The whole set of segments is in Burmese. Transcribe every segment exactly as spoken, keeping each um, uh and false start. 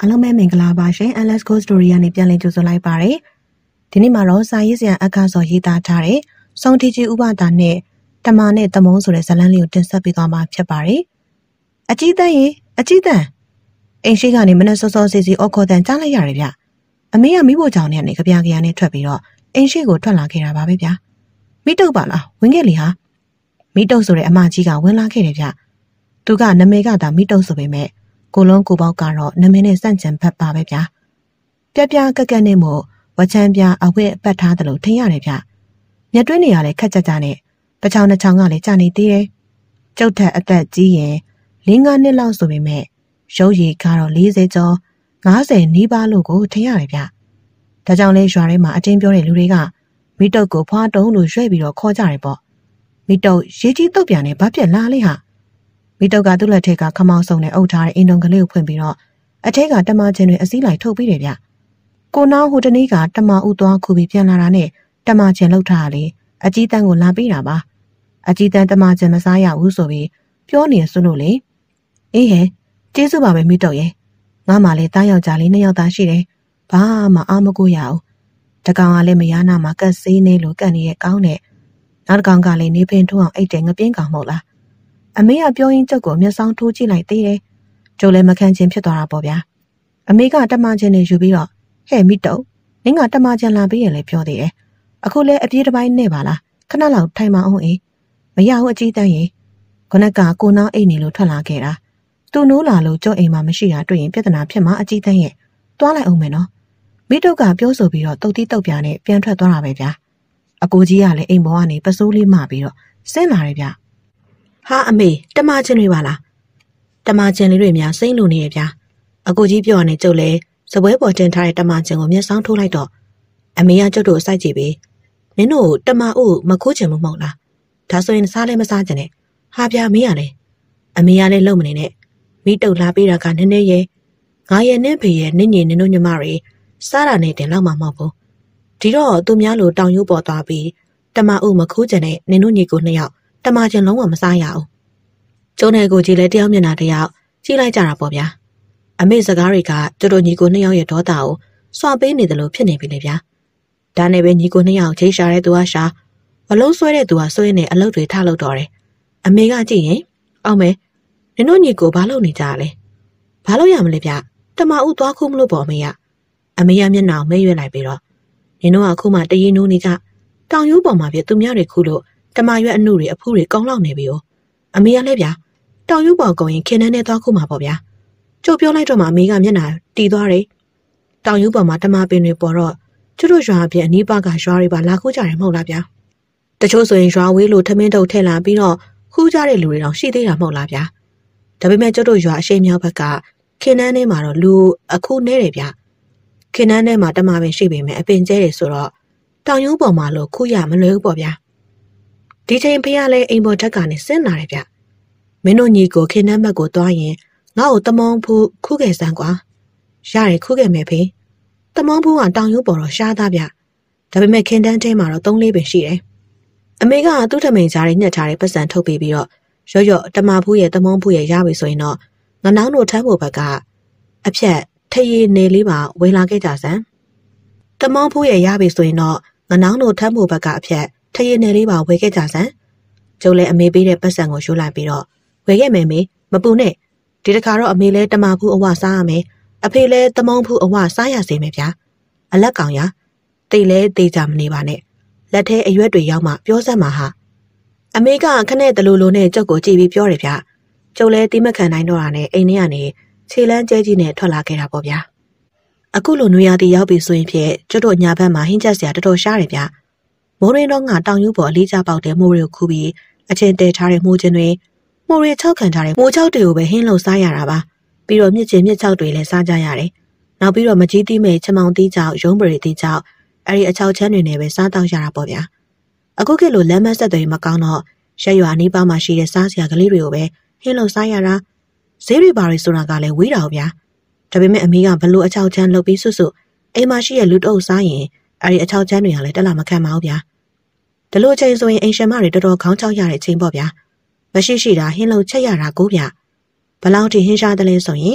အားလုံးပဲမင်္ဂလာပါရှင် Alex Go Story ကနေပြန်လည်ကြိုဆိုလိုက်ပါရယ်ဒီနေ့မှာတော့စာရေးဆရာအခါစောရေးသားထားတဲ့စုံတီကြီးဥပဒါနဲ့တမနဲ့တမုံဆိုတဲ့ဇာတ်လမ်းလေးကိုတင်ဆက်ပေးသွားမှာဖြစ်ပါတယ်အကြီးတန်းရေအကြီးတန်းအိမ်ရှိကနေမနဲ့စောစောစီစီအော်ခေါ်တန်ကြားလိုက်ရတယ်ဗျအမေကမိဖို့ကြောင့်နဲ့ကြပြကြရနဲ့ထွက်ပြီးတော့အိမ်ရှိကိုထွက်လာခဲ့တာပါပဲဗျမိတုတ်ပါလားဝင်ခဲ့လေဟာမိတုတ်ဆိုတဲ့အမကြီးကဝင်လာခဲ့တယ်ဗျသူကနာမည်ကသာမိတုတ်ဆိုပေမဲ့ကိုလုံးကိုပေါက်ကတော့နမင်းနဲ့စန့်ကျင်ဖက်ပါပဲဗျာပြပြကက်ကက်နဲ့မို့ဝချမ်းပြအဝတ်ပတ်ထားတယ်လို့ထင်ရတယ်ဗျမျက်တွင်းနေရလဲခက်ကြကြနဲ့တချောင်းတစ်ချောင်းကလည်းကြာနေသေးတယ်ကျုပ်ထက်အသက်ကြီးရင်လေးငါးနှစ်လောက်ဆိုပေမဲ့ရုပ်ရည်ကတော့လေးဆယ်ကျော်ငါးဆယ်နီးပါးလို့ကိုထင်ရတယ်ဗျဒါကြောင့်လဲရွာထဲမှာအတင်းပြောတဲ့လူတွေကမိတုတ်ကိုဖွားတုံးလို့ရွှဲ့ပြီးတော့ခေါ်ကြတယ်ပေါ့မိတုတ်ရေးကြီးတုတ်ပြန်နဲ့ဘာပြက်လားလေဟာမိတုတ်ကသူ့လက်ထက်ကခမောင်းစုံနဲ့အုပ်ထားတဲ့အင်တုံကလေးကိုဖွင့်ပြီးတော့အထက်ကတမချင်းတွေအစည်းလိုက်ထုတ်ပြီးတယ်ဗျကိုနောင်ဟိုတနေ့ကတမဥသွားခုပြီးပြန်လာတာနဲ့တမချင်းလှုပ်ထားတာလေအကြီးတန်းကိုလာပေးတာပါအကြီးတန်းတမချင်းမစားရဘူးဆိုပြီးပြောနေစွန်းလို့လေအေးဟဲ့ကျေးဇူးပါပဲမိတုတ်ရဲ့ငါမှလည်းတားယောက်ျားလေးနှစ်ယောက်သားရှိတယ်ဘာမှအာမကိုရအောင်တကောင်ကလည်းမရနာမှာကတ်စေးနေလို့ကတ်နေတဲ့ကောင်းနဲ့နောက်တကောင်ကလည်းနေပင်ထိုးအောင်အိတ်တယ်ငပြင်းကောင်မဟုတ်လားအမေကပြောရင်းကျုပ်ကိုမျက်စောင်းထိုးကြည့်လိုက်သေးတယ်ကျုပ်လည်းမခံချင်းဖြစ်သွားတာပေါ့ဗျာအမေကတမချင်းနေယူပြီးတော့ဟဲ့မိတုတ်နင်ကတမချင်းလာပြီးရလဲပြောသေးတယ်အခုလဲအပြေးတစ်ပိုင်းနဲ့ပါလားခဏလောက်ထိုင်မအောင်အေးမရဘူးအကြီးတန်းရေခုနကကိုနောင်းအိတ်နေလို့ထွက်လာခဲ့တာသူ့နိုးလာလို့ကျုပ်အိမ်မှာမရှိတာတွေ့ရင်ပြဿနာဖြစ်မှာအကြီးတန်းရဲ့တွားလိုက်အောင်မယ်နော်မိတုတ်ကပြောဆိုပြီးတော့တုတ်တီးတုတ်ပြာနဲ့ပြန်ထွက်သွားတာပဲဗျာအကိုကြီးကလည်းအိမ်ပေါ်ကနေပစိုးလေးမှပြီးတော့ဆင်းလာတယ်ဗျဟာအမေတမချင်းတွေပါလားတမချင်းလေးတွေများစိမ့်လို့နေရဗျာအကိုကြီးပြောနေကြုတ်လဲစပွဲပေါ်တင်ထားတဲ့တမချင်းကိုမျက်စောင်းထိုးလိုက်တော့အမေကကျုပ်တို့စိုက်ကြည့်ပြီနင်တို့တမအုပ်မခိုးချင်မမဟုတ်လားဒါဆိုရင်စားလဲမစားချင်နဲ့ဟာဗျာမေးရလဲအမေကလည်းလုံမနေနဲ့မိတုတ်လာပေးတာကနည်းနည်းရဲ့ငါရဲ့နင့်ဖေရဲ့နင့်ညီနင်တို့ညီမတွေစားတာနဲ့တင်လောက်မှာမဟုတ်ဘူးဒီတော့သူများလိုတောင်ရိုးပေါ်သွားပြီးတမအုပ်မခိုးချင်တဲ့နင်တို့ညီကိုနှစ်ယောက်တမချင်းလုံးဝမစားရအောင်ကျုံးနယ်ကိုကြည့်လဲတယောက်မျက်နှာတယောက်ကြည့်လိုက်ကြတာပေါ့ဗျာအမေစကားတွေကကျတို့ညီကိုနှစ်ယောက်ရဲ့ဒေါသကိုစွာပေးနေတယ်လို့ဖြစ်နေပြီလေဗျာဒါနဲ့ပဲညီကိုနှစ်ယောက်ချိတ်ရှာတဲ့သူကရှာအလုံးဆွဲတဲ့သူကဆွဲနေအလုပ်တွေထားလို့တော့တယ်အမေကကြည့်ရင်အောင်မဲနင်တို့ညီကိုဘာလုပ်နေကြလဲဘာလုပ်ရမလဲဗျတမအုပ်သွားခုမလို့ပေါ့အမေကအမေကမျက်နှာကိုမဲရွက်လိုက်ပြီးတော့နင်တို့ကခုမှတရင်နိုးနေကြတောင်ရိုးပေါ်မှာပြသူများတွေခုလို့တမရွက်အနှုတွေအဖူးတွေကောင်းလောက်နေပြီ哦အမေကလည်းဗျာတောင်ယူပေါ်ကုန်ရင်ခင်းနှန်းနဲ့သွားခုမှာပေါ့ဗျာကြိုပြောလိုက်တော့မှအမေကမျက်နှာတီးသွားတယ်တောင်ယူပေါ်မှာတမပင်တွေပေါ်တော့ကျတို့ရွာပြအနီးပါကရွာတွေပါလာခိုးကြတယ်မဟုတ်လားဗျာတချို့ဆိုရင်ရွာဝေးလို့ထမင်းတုပ်ထည့်လာပြီးတော့ခူးကြတဲ့လူတွေတောင်ရှိသေးတာမဟုတ်လားဗျာဒါပေမဲ့ကျတို့ရွာအရှိမြောက်ဘက်ကခင်းနှန်းထဲမှာတော့လူအခုနေတယ်ဗျာခင်းနှန်းထဲမှာတမပင်ရှိပေမဲ့အပင်ကျဲတယ်ဆိုတော့တောင်ယူပေါ်မှာလို့ခူးရမလွယ်ဘူးပေါ့ဗျာဒီချိန်ဖေးကလည်းအိမ်ပေါ်ဓာတ်ကနေဆင်းလာတယ်ဗျမင်းတို့ညီကိုခင်းနှမ်းမက်ကိုသွားရင်ငါ့ကိုတမောင်းဖူးခုခဲ့စမ်းကွာရတယ်ခုခဲ့မယ်ဖေးတမောင်းဖူးကတောင်ရိုးပေါ်တော့ရှားသားဗျဒါပေမဲ့ခင်းတန်းထဲမှာတော့သုံးလေးပင်ရှိတယ်အမေကသူ့ထမိန်ကြားတွေညှက်ထားတဲ့ပတ်စံထုတ်ပေးပြီးတော့ရော့ရော့တမဖူးရဲ့တမောင်းဖူးရဲ့ရပြီဆိုရင်တော့ငနောင်းတို့ထမ်းဖို့ဘက်ကအဖြက်ထရည်နေလေးပါဝင်လာခဲ့ကြစမ်းတမောင်းဖူးရဲ့ရပြီဆိုရင်တော့ငနောင်းတို့ထမ်းဖို့ဘက်ကအဖြက်ထရည်နေလေးပါဝယ်ခဲ့ကြစမ်းကျုပ်လည်းအမေပေးတဲ့ပတ်စံကိုယူလိုက်ပြီးတော့ဝယ်ခဲ့မယ်မေမပူနဲ့ဒီတခါတော့အမေလဲတမဖူးအဝစားရမယ်အဖေလဲတမောင်းဖူးအဝစားရစေမယ်ဗျာအလက်ကောင်ရတိတ်လဲသေးကြမနေပါနဲ့လက်ထဲအရွက်တွေရောက်မှပြောစမ်းပါဟာအမေကခနဲ့တလူလိုနဲ့ကျုပ်ကိုကြည့်ပြီးပြောတယ်ဗျာကျုပ်လဲတိမခံနိုင်တော့တာနဲ့အိမ်ထဲကနေခြေလန်းကျဲကြီးနဲ့ထွက်လာခဲ့တာပေါ့ဗျာအခုလိုနွေရာသီရောက်ပြီဆိုရင်ဖြင့်ကျုပ်တို့ညာဘက်မှာဟင်းချက်စရာတော်တော်ရှားတယ်ဗျာမိုးရင်းတော့ငါတောင်ယူပေါ်အလေးချပေါက်တဲ့မိုးတွေကိုခူးပြီးအချင်းတဲထားတဲ့မိုးချင်းတွေမိုးရီချောက်ခံထားတဲ့မိုးချောက်တွေကိုပဲဟင်းလို့စားရတာပါပြီးတော့မြစ်ချင်းမြစ်ချောက်တွေလည်းစားကြရတယ်နောက်ပြီးတော့မကြီးသီးမဲ့ချမောင်သီးကြောက်ရုံးပရိသီးကြောက်အဲ့ဒီအချောက်ချမ်းတွေနဲ့ပဲစားတော့ရတာပေါ့ဗျာအခုခေတ်လိုလမ်းမဆက်တွေမကောင်းတော့ရက်ရွာအနီးပါးမှာရှိတဲ့စားစရာကလေးတွေကိုပဲဟင်းလို့စားရတာဈေးတွေပါတွေဆိုတာကလည်းဝေးတာဗျာဒါပေမဲ့အမေကဘလို့အချောက်ချမ်းလုပ်ပြီးဆွဆွအိမ်မှာရှိတဲ့လူတအုပ်စားရင်အဲ့ဒီအချောက်ချမ်းတွေကလည်းတက်လာမခံပါဘူးဗျာဒီလိုချိန်ဆိုရင်အိမ်ရှင်မတွေတော်တော်ခေါင်းချောက်ရတဲ့ချိန်ပေါ့ဗျာမရှိရှိတာဟင်းလုံးချက်ရတာကိုဗျဘလောက်ထိဟင်းရှားတယ်လဲဆိုရင်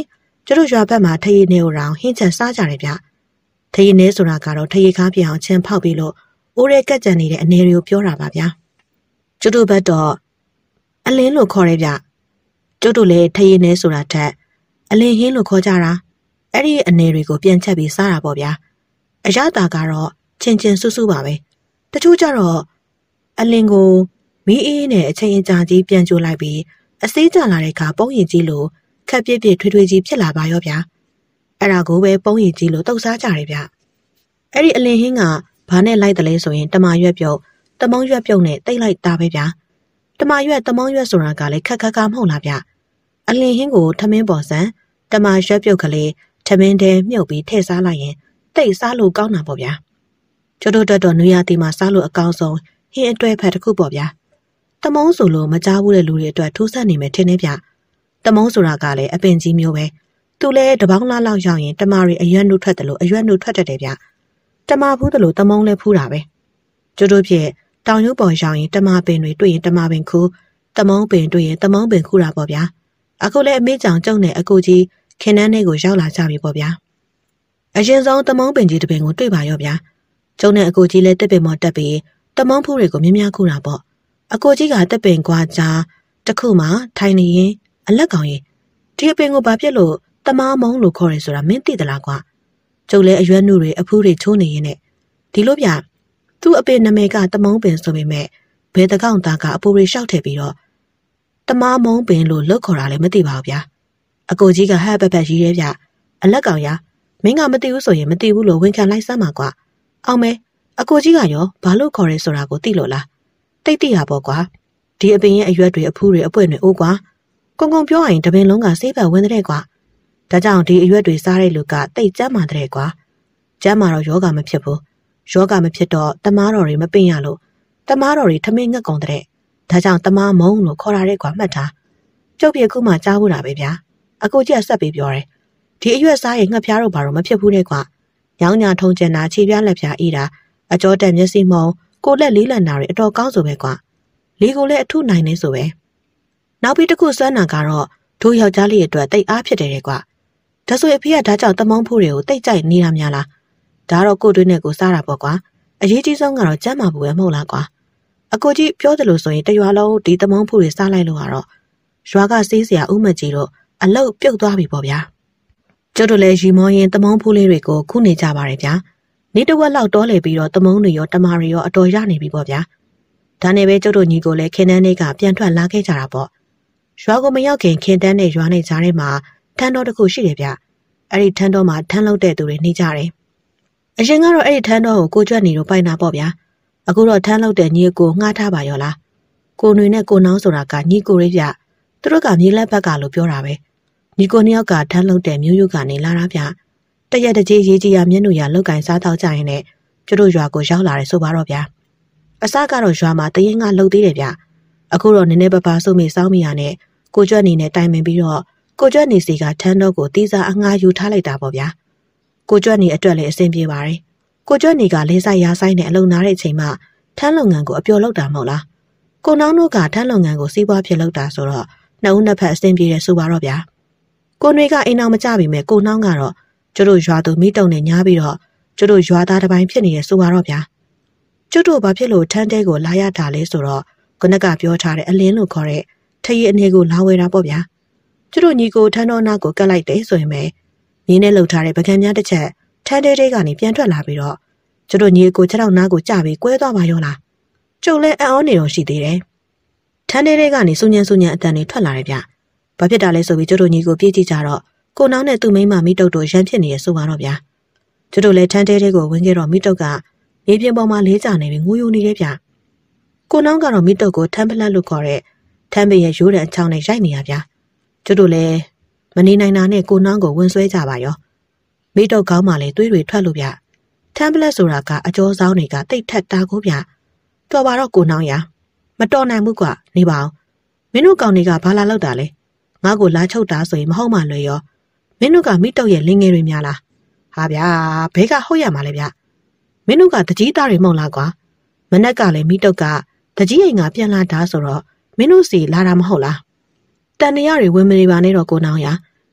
ကျတို့ရွာဘက်မှာထရီနေကိုရောင်ဟင်းချက်စားကြတယ်ဗျထရီနေဆိုတာကတော့ထရီကားပြအောင်ချင်းဖောက်ပြီးလို့အိုးရဲကက်ကြံနေတဲ့အနေတွေကိုပြောတာပါဗျာကျတို့ဘက်တော့အလင်းလို့ခေါ်တယ်ဗျကျတို့လည်းထရီနေဆိုတာထက်အလင်းဟင်းလို့ခေါ်ကြတာအဲ့ဒီအနေတွေကိုပြန်ချက်ပြီးစားတာပေါ့ဗျာအရသာကတော့ချင်းချင်းဆူဆူပါပဲတချို့ကြတော့အလင်းကိုမီးအေးနဲ့အချိန်အကြာကြီးပြန်ကြိုလိုက်ပြီးအစေးကျလာတဲ့အခါပုံရင်ကြီးလို့ခက်ပြစ်ပြစ်ထွေးထွေးကြီးဖြစ်လာပါရောဗျာအဲ့ဒါကိုပဲပုံရင်ကြီးလို့တုတ်စားကြတယ်ဗျအဲ့ဒီအလင်းဟင်းကဘာနဲ့လိုက်တယ်လဲဆိုရင်တမာရွက်ပြုတ်တမုံရွက်ပြုတ်နဲ့တိတ်လိုက်တာပဲဗျာတမာရွက်တမုံရွက်ဆိုတာကလည်းခက်ခက်ခါမဟုတ်လားဗျအလင်းဟင်းကိုထမင်းပေါ်ဆန်တမာရွက်ပြုတ်ကလေးထမင်းထဲမြုပ်ပြီးထည့်စားလိုက်ရင်တိတ်စားလို့ကောင်းတာပေါ့ဗျာကျတို့တက်တော့နွေရာသီမှာစားလို့အကောင်းဆုံးဟင်းအတွဲဖက်တစ်ခုပေါ့ဗျာတမုံဆိုလို့မကြားဘူးတဲ့လူတွေအတွက်ထိုးဆက်နေမယ်ထင်နေဗျတမုံဆိုတာကလည်းအပင်ကြီးမျိုးပဲသူလည်းတပေါင်းလားလောက်ရောက်ရင်တမာတွေအရွက်နှုတ်ထွက်တယ်လို့အရွက်နှုတ်ထွက်တတ်တယ်ဗျတမာဖူးတယ်လို့တမုံလည်းဖူးတာပဲကျတို့ဖြစ်တောင်ရုပ်ပေါ်ရောက်ရင်တမာပင်တွေတွေ့ရင်တမာပင်ခူးတမုံပင်တွေ့ရင်တမုံပင်ခူးတာပေါ့ဗျာအခုလည်းအမေကြောင်ကျုံနဲ့အကူကြီးခင်းနှန်းလေးကိုရောက်လာကြပြီပေါ့ဗျာအရင်ဆုံးတမုံပင်ကြီးတစ်ပင်ကိုတွေ့ပါရောဗျာကျုံနဲ့အကူကြီးလည်းတက်ပင်မော်တက်ပြီးတမုံဖူးတွေကိုမြင်းများခူးတာပေါ့အကူကြီးကတက်ပင်ကွာကြားတစ်ခုမှထိုင်နေရင်အလက်ကောင်ရင်ဒီအပင်ကိုဘာဖြစ်လို့တမားမုံလို့ခေါ်ရဲဆိုတာမင်းသိသလားကွာကျုပ်လည်းအရွက်နှုတွေအဖူးတွေချိုးနေရင်နဲ့ဒီလိုဗျသူ့အပင်နာမည်ကတမုံပင်ဆိုပေမဲ့ဘယ်တကောင်သားကအပူတွေရှောက်ထည့်ပြီးတော့တမားမုံပင်လို့လှုပ်ခေါ်တာလည်းမသိပါဘူးဗျာအကိုကြီးကဟဲ့ပက်ပက်ရေးရဲဗျအလက်ကောင်ရမင်းကမသိဘူးဆိုရင်မသိဘူးလို့ဝန်ခံလိုက်စမ်းပါကွာအောင်မဲအကိုကြီးကရောဘာလို့ခေါ်ရဲဆိုတာကိုသိလို့လားတိတ်တိရပေါ့ကွာဒီအပင်ရဲ့အရွက်တွေအဖူးတွေအပွင့်တွေအိုးကွာကုံကုံပြောရရင်တပင်လုံးကဆေးဘက်ဝင်တဲ့ကွာဒါကြောင့်ဒီအရွက်တွေစားတဲ့လူကတိတ်ကြမ်းမာတဲ့ကွာကြမ်းမာတော့ယောဂမဖြစ်ဘူးယောဂမဖြစ်တော့တမားတော်တွေမပင်ရလို့တမားတော်တွေထမင်းငက်ကုန်တဲ့ဒါကြောင့်တမားမုံလို့ခေါ်ရတဲ့ကွာမှတ်ထားကျုပ်ပြခုမှကြားဘူးတာပဲဗျာအကိုကြီးကဆက်ပြီးပြောတယ်ဒီအရွက်စားရင်ငှက်ဖျားတော့ဘာလို့မဖြစ်ဘူးတဲ့ကွာညောင်းညာထုံကျင်တာခြေပြားလက်ဖျားအေးတာအကြောတက်မျက်စိမုံကိုလက်လေးလက်နာတွေအတော်ကောင်းဆိုပဲကွာလေးကိုလည်းအထုနိုင်နေဆိုပဲနောက်ပြီးတစ်ခုစွမ်းနာကတော့တို့ယောက်ျားလေးအတွက်တိတ်အားဖြစ်တယ်တဲ့ကွာဒါဆိုအဖေကဒါကြောင့်တမုံဖူးတွေကိုတိတ်ကြိုက်နေတာများလားဒါတော့ကိုတွင်းနဲ့ကိုစားတာပေါ့ကွာအရေးကြီးဆုံးကတော့ကျမ်းမာဖို့ပဲမဟုတ်လားကွာအကိုကြီးပြောတယ်လို့ဆိုရင်တရွာလုံးဒီတမုံဖူးတွေစားလိုက်လို့ကတော့ရွာကစေးစရာဥမကြီးတို့အလုတ်ပြုတ်သွားပြီပေါ့ဗျာကျတို့လည်းရီမောရင်တမုံဖူးလေးတွေကိုခုနေကြပါတယ်ဗျာနေတဝက်လောက်တောလေပြီးတော့တမုံတွေရောတမာတွေရောအတော်ရနေပြီပေါ့ဗျာဒါနဲ့ပဲကျတို့ညီကိုလည်းခင်းတန်းလေးကပြန်ထွက်လာခဲ့ကြတာပေါ့ရွာကိုမရောက်ခင်ခင်းတန်းနဲ့ရွာနဲ့ကြားထဲမှာထန်းတော်တစ်ခုရှိတယ်ဗျအဲ့ဒီထန်းတော်မှာထန်းလောက်တဲ့သူတွေနေကြတယ်အရင်ကတော့အဲ့ဒီထန်းတော်ကိုကိုကျွတ်နေတော့ပိုင်တာပေါ့ဗျာအခုတော့ထန်းလောက်တဲ့ညီကိုငှားထားပါရောလားကိုနွေနဲ့ကိုနောင်းဆိုတာကညီကိုရေးဗျသူတို့ကမြေလက်ဘက်ကလို့ပြောတာပဲညီကိုနှစ်ယောက်ကထန်းလောက်တဲ့မျိုးရိုးကနေလာတာဗျတရက်တကြီးရေးကြီးရမျက်နှာရလောက်ကင်စားတော့ကြရင်နဲ့ကျတို့ရွာကိုရောက်လာတယ်ဆိုပါတော့ဗျာအစကတော့ရွာမှာတရင်ကလှုပ်သေးတယ်ဗျအခုတော့နည်းနည်းပါးပါးစုမိစောင်းမိရနဲ့ကိုကျွတ်နေနဲ့တိုင်ပင်ပြီးတော့ကိုကျွတ်နေစီကထန်းတော့ကိုတီးစားအငှားယူထားလိုက်တာပေါ့ဗျာကိုကျွတ်နေအတွက်လည်းအဆင်ပြေပါတယ်ကိုကျွတ်နေကလေးဆိုင်ရာဆိုင်နဲ့အလုံနာတဲ့အချိန်မှာထန်းလုပ်ငန်းကိုအပျော်လုပ်တာမဟုတ်လားကိုနောင်းတို့ကထန်းလုပ်ငန်းကိုစီးပွားဖြစ်လုပ်တာဆိုတော့နှစ်ဦးနှစ်ဖက်အဆင်ပြေတယ်ဆိုပါတော့ဗျာကိုနွေကအိမ်အောင်မကြပြီမဲ့ကိုနောင်းကတော့ကျတို့ရွာသူမိတုံနဲ့ညားပြီးတော့ကျတို့ရွာသားတစ်ပိုင်းဖြစ်နေတယ်ဆိုပါတော့ဗျာကျတို့ဘာဖြစ်လို့ထန်းတဲကိုလာရတာလဲဆိုတော့ခုနကပြောထားတဲ့အလင်းလို့ခေါ်တဲ့ထရီအနေကိုလာဝယ်တာပေါ့ဗျာကျတို့ညီကိုထန်းတော်နာကိုကတ်လိုက်တယ်ဆိုရင်ပဲညီနဲ့လှုပ်ထားတဲ့ပကံများတစ်ချက်ထန်းတဲတဲကနေပြန်ထွက်လာပြီးတော့ကျတို့ညီကိုခြေထောက်နာကိုကြပြီးကွဲသွားပါရောလားကျုပ်လည်းအံ့ဩနေတော့ရှိသေးတယ်ထန်းတဲတဲကနေစူညံစူညံအတန်တွေထွက်လာတယ်ဗျဘာဖြစ်တာလဲဆိုပြီးကျတို့ညီကိုပြေးကြည့်ကြတော့ကိုနောင်းနဲ့သူ့မိန်းမမိတုတ်တို့ရန်ဖြစ်နေရဆိုပါတော့ဗျာကျတို့လည်းထန်းတဲတဲကိုဝင်ခဲ့တော့မိတုတ်ကမြေပြင်ပေါ်မှာလေးကြနေပြီးငိုယိုနေတယ်ဗျကိုနောင်းကတော့မိတုတ်ကိုထန်းဖလက်လို့ခေါ်တဲ့ထန်းပင်ရဲ့ရိုးတဲ့အချောင်းနဲ့ရိုက်နေရဗျာကျတို့လည်းမနေနိုင်တာနဲ့ကိုနောင်းကိုဝင်ဆွဲကြပါရောမိတုတ်ကောင်းမှလည်းသွေးတွေထွက်လို့ဗျထန်းဖလက်ဆိုတာကအကျော်ဆောင်တွေကတိတ်ထက်တာကိုဗျတော်ပါတော့ကိုနောင်းရမတော်နိုင်ဘူးကွာနေပါအောင်မင်းတို့ကောင်တွေကဘာလာလောက်တာလဲငါ့ကိုလာချုပ်တာဆိုရင်မဟုတ်မှလွယ်ရောမင်းတို့ကမိတုတ်ရဲ့လင်းငယ်တွေများလားဟာဗျာဘဲကဟုတ်ရမှာလဲဗျမင်းတို့ကတကြီးသားတွေမဟုတ်လားကွာမနက်ကလည်းမိတုတ်ကတကြီးအိမ်ကပြန်လာတာဆိုတော့မင်းတို့စီလာတာမဟုတ်လားတန်တရာတွေဝင်မနေပါနဲ့တော့ကိုနောင်ရ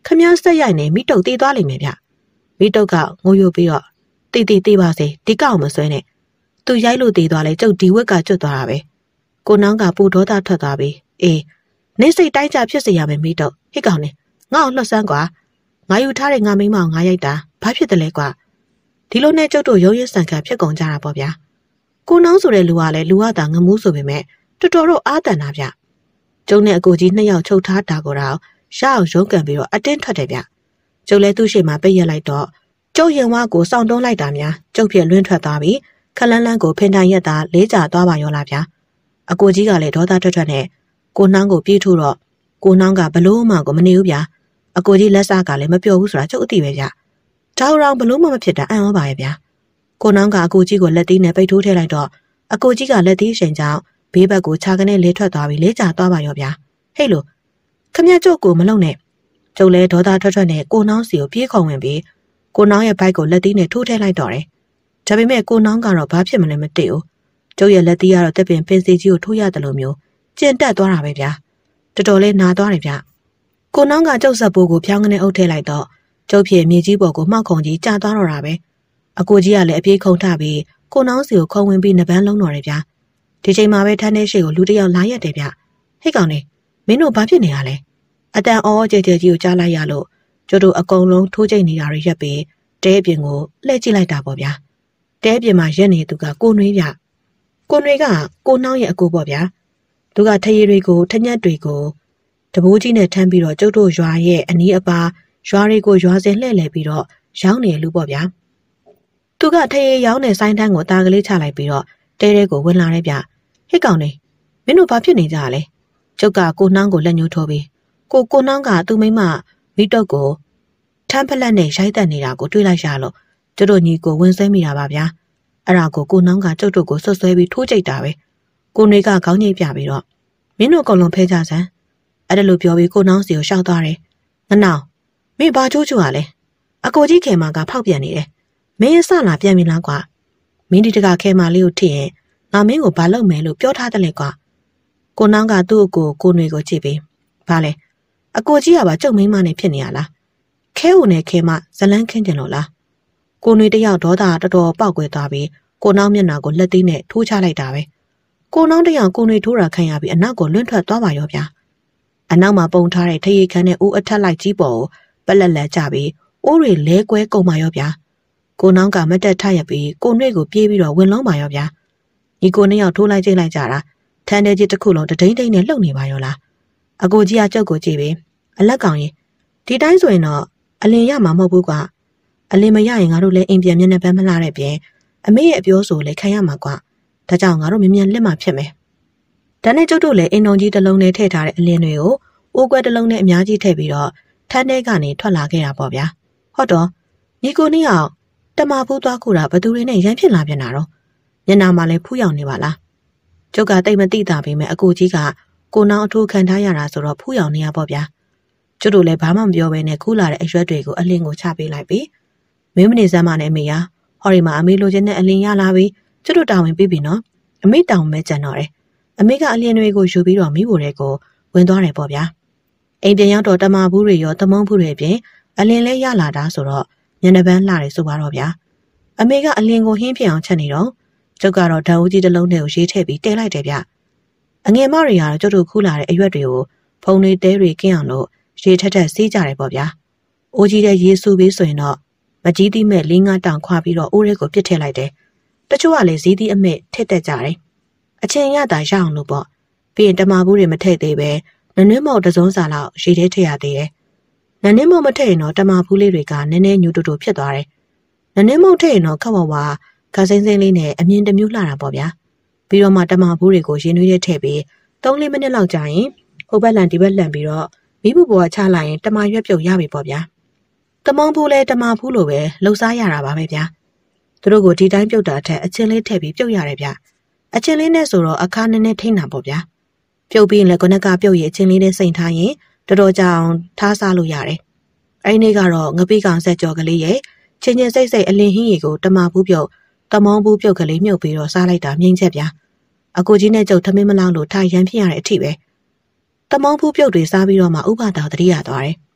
ခမည်းဆက်ရိုက်နေမိတုတ်တီးသွားလိမ့်မယ်ဗျမိတုတ်ကငိုယိုပြီးတော့တီတီတီးပါစေဒီကောက်မဆွဲနဲ့သူရိုက်လို့တီးသွားလေကျုပ်ဒီဝက်ကကျွတ်သွားတာပဲကိုနောင်းကပူဒေါသထွက်သွားပြီးအေးနေစိတ်တိုင်းကြဖြစ်စေရမယ်မိတုတ်ဟိကောင်နေငါ့အောင်လှတ်ဆန်းကွာငါယူထားတဲ့ငါမိမငါရိုက်တာဘာဖြစ်တယ်လဲကွာဒီလိုနဲ့ကျုပ်တို့ရုံးရဆန်ခံဖြစ်ကုန်ကြတာပေါ့ဗျာကိုနောင်းဆိုတဲ့လူကလည်းလူကသာငမူးဆိုပေမဲ့တော်တော်တော့အာတန်တာဗျကျုံနဲ့အကိုကြီးနှစ်ယောက်ချုပ်ထားတာကိုတော့ရအောင်ရုံးကန်ပြီးတော့အတင်းထွက်တယ်ဗျကျုပ်လည်းသူ့ရှိမှပိတ်ရက်လိုက်တော့ကျုပ်ရင်ဝါကိုစောင့်တုံးလိုက်တာများကျုပ်ဖြစ်လွင့်ထွက်သွားပြီးခလန်းလန်းကိုဖင်တိုင်ရက်သားလေးကြသွားပါရောလားဗျာအကိုကြီးကလည်းဒေါသထွက်ထွက်နဲ့ကိုနှောင်းကိုပြေးထုတ်တော့ကိုနှောင်းကဘလို့မှကိုမနေဘူးဗျာအကိုကြီးလက်စားကလည်းမပြောဘူးဆိုတာကျုပ်အသိပဲဗျာတောင်ရောင်ဘလို့မှမဖြစ်တာအံ့ဩပါရဲ့ဗျာကိုနှောင်းကအကိုကြီးကိုလက်သီးနဲ့ပိတ်ထိုးထည့်လိုက်တော့အကိုကြီးကလက်သီးရှင်ကြောင့်ဘေးဘက်ကိုခြာကနေလေးထွက်သွားပြီးလေးကြသွားပါရောဗျာဟဲ့လို့ခမရကျုပ်ကိုမလုံနဲ့ကျုပ်လည်းဒေါသထွက်ထွက်နဲ့ကိုနှောင်းစီကိုပြေးခုံဝင်ပြီးကိုနှောင်းရဲ့ဘိုက်ကိုလက်သီးနဲ့ထိုးထည့်လိုက်တော့တယ်ဒါပေမဲ့ကိုနှောင်းကတော့ဘာဖြစ်မလဲမသိဘူးကျုပ်ရဲ့လက်သီးကတော့တက်ပင်ပင်စီကြီးကိုထိုးရတယ်လို့မျိုးကျင်တက်သွားတာပဲဗျာတော်တော်လေးနာသွားတယ်ဗျကိုနှောင်းကကျုပ်ဆက်ပိုးကိုဖြောင်းကနေအုပ်ထည့်လိုက်တော့ကျုပ်ဖြစ်မြေကြီးပေါ်ကိုမှောက်ခုံကြီးကျသွားတော့တာပဲအကိုကြီးကလည်းအပြေးခုံထပြီးကိုနှောင်းစီကိုခုံဝင်ပြီးနှပန်းလုံးတော်တယ်ဗျာဒီချိန်မှာပဲထန်းထဲရှိကိုလူတစ်ယောက်လာရက်တယ်ဗျဟိတ်ကောင်နေမင်းတို့ဘာဖြစ်နေရလဲအတန်အော်ကြဲကြဲကြီးကိုကြားလိုက်ရလို့ကျတို့အကုန်လုံးထိုးကျိတ်နေတာတွေရက်ပြီးတဲအပြင်ကိုလှည့်ကြည့်လိုက်တာပေါ့ဗျာတဲအပြင်မှာရက်နေသူကကိုနွေးဗျကိုနွေးကကိုနှောင်းရဲ့အကိုပေါ့ဗျာသူကထရီတွေကိုထညက်တွေကိုတဘိုးကြီးနဲ့ထမ်းပြီးတော့ကျုပ်တို့ရွာရဲ့အနီးအပါရွာတွေကိုရွာစင်လှည့်လည်ပြီးတော့ရောင်းနေလူပေါ့ဗျာသူကထရီရောင်းတဲ့ဆိုင်းတန်းကိုတာကလေးချလိုက်ပြီးတော့တဲတဲကိုဝင်လာတဲ့ဗျဟိတ်ကောင်နေမင်းတို့ဘာဖြစ်နေကြလဲကျုပ်ကကိုနှောင်းကိုလက်ညှိုးထိုးပြီးကိုကိုနှောင်းကသူ့မိမမိတော့ကိုထမ်းဖလက်နဲ့ရိုက်တက်နေတာကိုတွေးလိုက်ရလို့ကျတို့ညီကိုဝင်ဆွဲမိတာပါဗျာအဲ့ဒါကိုကိုနှောင်းကကျုပ်တို့ကိုဆွတ်ဆွဲပြီးထိုးကြိတ်တာပဲကိုနှွေကခေါင်းညိတ်ပြပြီးတော့မင်းတို့အကုန်လုံးဖဲကြစမ်းအဲ့ဒါလိုပြောပြီးကိုနှောင်းစီကိုရှောက်သွားတယ်ငနောင်မင်းဘာချိုးချိုးရလဲအကိုကြီးခေမာကဖောက်ပြန်နေတယ်မင်းအစလာပြန်ပြီလားကွာမင်းဒီတကခေမာလေးကိုထိရင်ငါမင်းကိုဘာလုပ်မယ်လို့ပြောထားတယ်လေကွာကိုနှောင်းကသူ့အကိုကိုနှွေကိုကြည့်ပြီးဘာလဲအကိုကြီးကပါကျုပ်မိန်းမနဲ့ဖြစ်နေရလားခဲဦးနဲ့ခဲမဇလန်းခင်းကြလို့လားကိုနှွေတယောက်ဒေါသတော်တော်ပေါက်ကွဲသွားပြီးကိုနှောင်းမျက်နှာကိုလက်သေးနဲ့ထိုးချလိုက်တာပဲကိုနှောင်းတယောက်ကိုနှွေထိုးတာခံရပြီးအနောက်ကိုလွင့်ထွက်သွားပါရောဗျာအနောက်မှာပုံထားတဲ့ထရေခန်းနဲ့ဦးအထက်လိုက်ကြီးပေါ်ကိုပလက်လက်ကြပြီးအိုးတွေလဲကွဲကုန်ပါရောဗျာကိုနှောင်းကမတက်ထရပြီးကိုနှွေကိုပြေးပြီးတော့ဝင်လုံးပါရောဗျာညီကိုနှစ်ယောက်ထိုးလိုက်ကြိတ်လိုက်ကြတာထန်းတဲ့ကြီးတစ်ခုလုံးတဒိမ့်ဒိမ့်နဲ့လှုပ်နေပါရောလားအကိုကြီးကကြောက်ကိုကြည့်ပြီးအလက်ကောင်ရင်ဒီတိုင်းဆိုရင်တော့အလင်ရမှာမဟုတ်ဘူးကွာအလင်မရရင်ငါတို့လည်းအိမ်ပြန်မျက်နှာပန်းမလှတဲ့ပြင်အမေရဲ့အပြောဆိုလည်းခံရမှာကွာဒါကြောင့်ငါတို့မြ мян လက်မှာဖြစ်မယ်ဒါနဲ့ကျုပ်တို့လည်းအင်တော်ကြီးတစ်လုံးနဲ့ထည့်ထားတဲ့အလင်တွေကိုအိုးကွက်တစ်လုံးနဲ့အများကြီးထည့်ပြီးတော့ထန်းထဲကနေထွက်လာခဲ့တာပေါ့ဗျာဟုတ်တော့ညီကိုနှစ်ယောက်တမဖူးသွားခုတာဘသူတွေနဲ့ရမ်းဖြစ်လာပြန်တာတော့ညနာမှာလည်းဖူးရောက်နေပါလားကျုပ်ကတိတ်မသိတာပေမဲ့အကိုကြီးကကိုနောင်အထိုးခံထားရတာဆိုတော့ဖူးရောက်နေရပေါ့ဗျာကျုပ်တို့လည်းဘာမှမပြောဘဲနဲ့ခူးလာတဲ့အရွက်တွေကိုအလင်းကိုချပေးလိုက်ပြီးမင်းမနေစမ်းမနဲ့အမေရဟော်ဒီမှာအမေလိုချင်တဲ့အလင်းရလာပြီးကျုပ်တို့တာဝန်ပြီးပြီနော်အမေတောင်းမဲကြံတော့တယ်အမေကအလင်းတွေကိုယူပြီးတော့မိဖို့တွေကိုဝင်သွားတယ်ပေါ့ဗျာအိမ်ပြန်ရောက်တော့တမဘူးတွေရောတမုံဘူးတွေအပြင်အလင်းလဲရလာတာဆိုတော့ညနေပန်းလှတယ်ဆိုပါတော့ဗျာအမေကအလင်းကိုဟင်းဖြစ်အောင်ချက်နေတော့ကျုပ်ကတော့ဓာတ်ဦးကြီးတစ်လုံးနဲ့ကိုရေးထည့်ပြီးတဲလိုက်တယ်ဗျအငယ်မတွေကတော့ကျုပ်တို့ခူးလာတဲ့အရွက်တွေကိုဖုံတွေတဲတွေကင်းအောင်လို့ရေထက်ထက်စီးကြတယ်ပေါ့ဗျာအိုးကြီးတဲ့ရေဆူပြီးဆိုရင်တော့မကြီးသီးမဲ့လေးငါးတောင်ခွာပြီးတော့အိုးလေးကိုပြစ်ထည့်လိုက်တယ်တချို့ကလည်းဇီးသီးအမဲ့ထည့်တက်ကြတယ်အချင်းရတာရအောင်လို့ပေါ့ပြီးရင်တမဘူးတွေမထည့်သေးပဲနနွင်းမောက်တစုံစာလောက်ရေထဲထည့်ရသေးတယ်နနွင်းမောက်မထည့်ရင်တော့တမဘူးလေးတွေကနည်းနည်းညူတူတူဖြစ်သွားတယ်နနွင်းမောက်ထည့်ရင်တော့ခက်ဝဝခါစိမ့်စိမ့်လေးနဲ့အမြင်တမျိုးလှတာပေါ့ဗျာပြီးတော့မှတမဘူးတွေကိုရေနွေးရဲထည့်ပြီးသုံးလေးမိနစ်လောက်ကြာရင်ဟိုဘက်လန်ဒီဘက်လန်ပြီးတော့မိဖို့ပေါ်ချလိုက်ရင်တမရွက်ပြုတ်ရပြီပေါ့ဗျာတမုံဘူးလဲတမဘူးလိုပဲလှုပ်ရှားရတာပါပဲဗျာသူတို့ကိုဒီတိုင်းပြုတ်တာထက်အချင်းလေးထည့်ပြီးပြုတ်ရတယ်ဗျာအချင်းလေးနဲ့ဆိုတော့အခါနည်းနည်းထိန်းတာပေါ့ဗျာပြုတ်ပြီးရင်လည်းခုနကပြုတ်ရင်အချင်းလေးနဲ့စိန်ထားရင်တော်တော်ကြာအောင်ထားစားလို့ရတယ်အဲ့ဒီနေ့ကတော့ငပိကောင်ဆက်ကြော်ကလေးရဲ့ချင်းချင်းစိတ်စိတ်အလင်းဟင်းရီကိုတမဘူးပြုတ်တမုံဘူးပြုတ်ကလေးမြုပ်ပြီးတော့စားလိုက်တာမြင်းချက်ဗျာအကိုကြီးနဲ့ကျုပ်ထမင်းမလောင်းလို့ထိုင်ရန်ဖြစ်ရတဲ့အထိပဲတမုံဘူးပြုတ်တွေစားပြီးတော့မှဥပဒါတတိယသွားတယ်